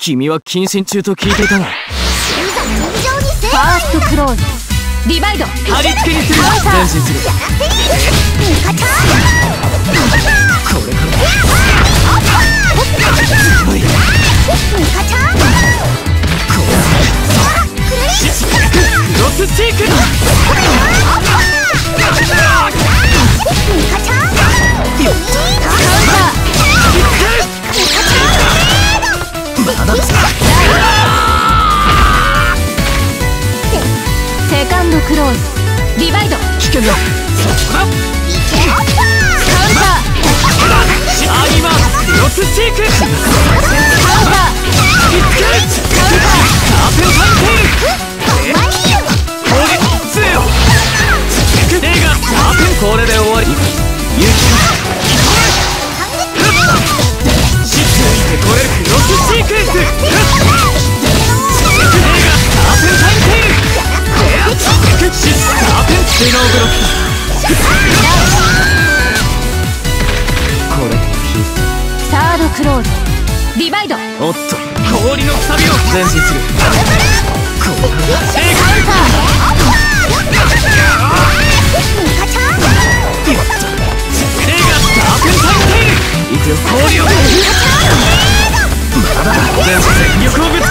君は謹慎中と聞いていたが。 ファーストクローズリバイド貼り付けにする。前進する。これから強い。クロスチーク。 セカンドクローズリバイド危険だ。そこだ。 カウンターアニマクロスチーク。 カウンターカーペンタインテール。攻撃強よ。レイガーカーペン。これで終わり。勇気しついてこれるクロスシークエンス。レイガーカーペンタインテール。シスカーペンスノーブロック。これサードクローズリバイドおっと氷のくさびを前進する。ここからカウンターレイガーカーペンタインテール。いくよ氷を。まだ前進全力をぶつける。